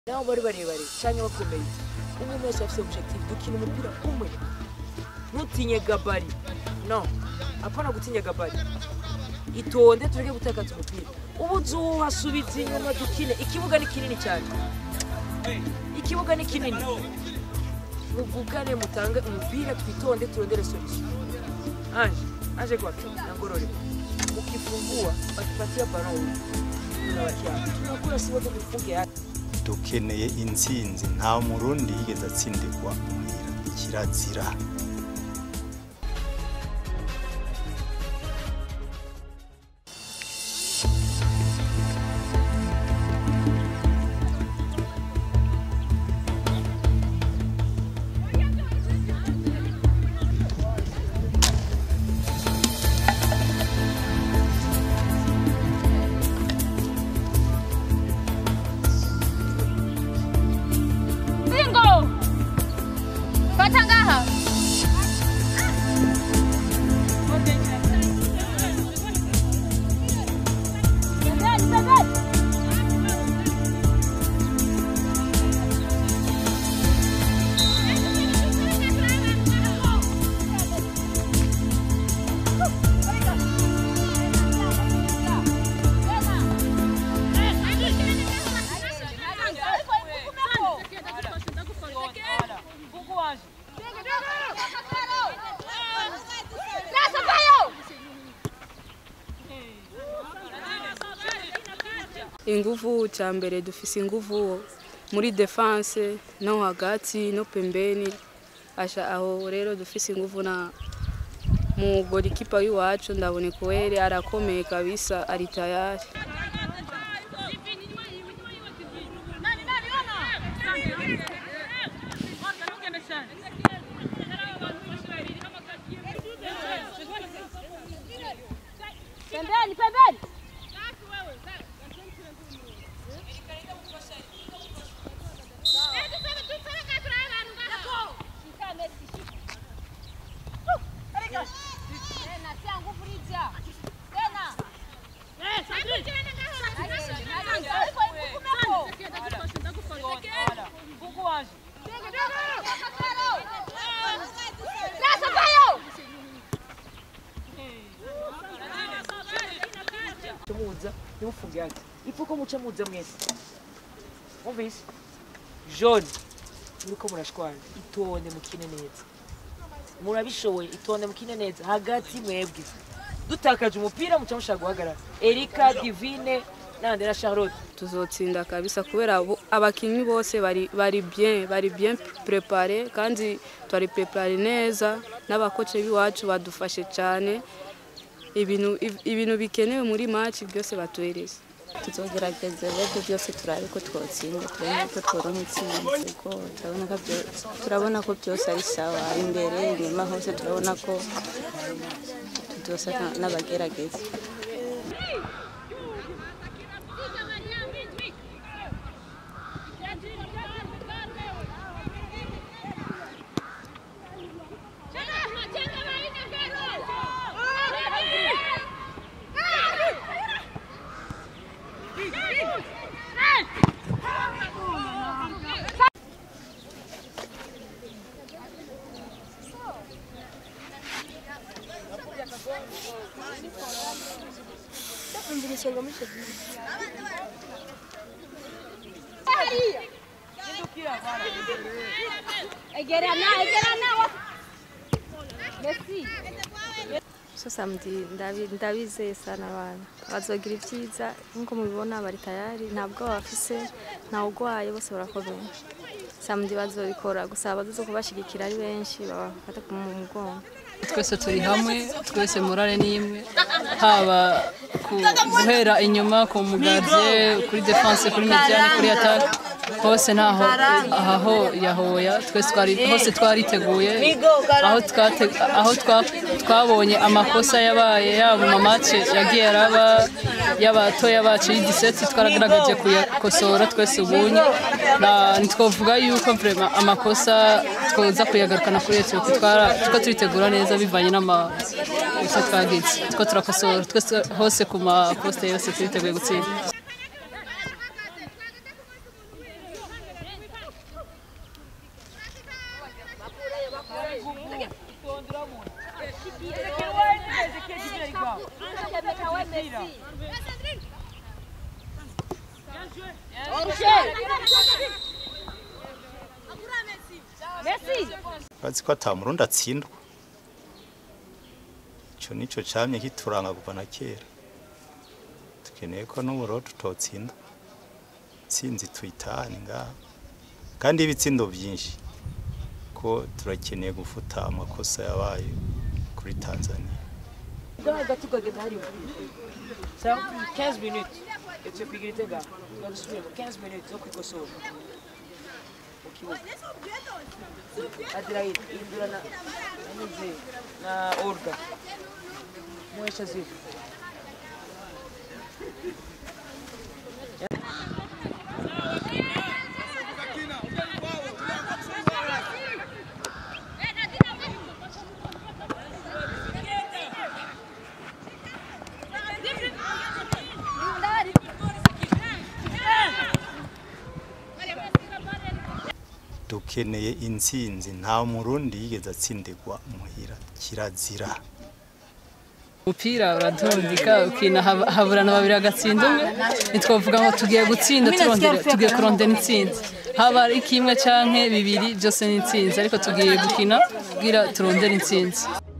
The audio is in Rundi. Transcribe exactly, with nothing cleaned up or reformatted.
Naho bari barebare cyangwa bakomeye umuntu wese afite objective dukina umupira umwe ntutinye gabari no apana gutinya gabari itonde tureke gutakaza umupira ubuzu hasubiza inyuma dukine ikibuga ni kinini cyane ikibuga ni kinini muvugane mutange umupira twitonde turondere solution anje anje kwa ngorore ukifungua batupatia ballon tunawakia tunakula si wote tufunge hapa dukeneye intsinzi nta murundi yigeze atsindirwa muhira ikirazira Inguvu cha mbere dufise inguvu muri defense no hagati no pembeni asha aho rero dufise inguvu na mu golikipa yuwacu ndabone kwere arakomeye kabisa ari tayari pembeni pembeni Muza nimufunge yake ifuko muca muza mwese umvise jaune nuko murashwana itonde mukine neza murabishoboye itonde mukine neza hagati mwebwe dutakaje umupira muca mushaka guhagarara Erika Divine nande na Charlotte tuzotsinda kabisa kubera abakinyi bose bari bari bien bari bien préparé kandi twari préparé neza n'abakoce biwacu badufashe cyane ibintu ibintu bikenewe muri match byose batuhereza tuzogerageza rero byose turabe ko twotsinda turabona ko tworonka intsinzi ko turabona ko byose turabona ko byose ari sawa imbere inyuma hose turabona ko tuzosa n'abagerageza So samedi ndabizeye sana abana bazogira ivyiza nkuko mubibona bari tayari ntabwo bafise nta ugwaye bose barakomeye samedi bazobikora gusa bazozo kubashigikira ari benshi babafata ku mugongo twese turi hamwe twese morale nimwe haba guhera inyuma ku mugaze kuri defense kuri mediane kuri attack hose naho aho yahoya twese twari hose twariteguye aho twate aho twabonye amakosa yabaye yabo mu match yagiye araba y'abatoya bacu y'idiseti twaragaragaje kuyakosora twese ubunye na nitwovuga yuko vraiment amakosa twoza kuyagarukana kuri eto twara two turitegura neza bivanye n'ama uko twagize two turakosora twese hose ku ma poste yose turiteguye gutsinda bazi ko ata murundi atsindwa ico nico camye kituranga kuva na kera tukeneye ko n'uburo tutotsinda tsinzi tuyitahane ngaha kandi ibitsindo byinshi ko turakeneye gufuta amakosa yabaye kuri Tanzania. quinze minutes. Etse pigirite ga. Ngasubira quinze minutes zo kwikosora. Adiraid indura na anize na Olga. Moesha zifu. Dukeneye intsinzi nta murundi yigeze atsindirwa muhira kirazira. Umupira uradondika ukina haburana babiri agatsinda umwe nitwovuga ngo tugiye gutsinda turondera tugiye kurondera intsinzi haba ari kimwe canke bibiri byose ni intsinzi ariko tugiye gukina kugira turondera intsinzi.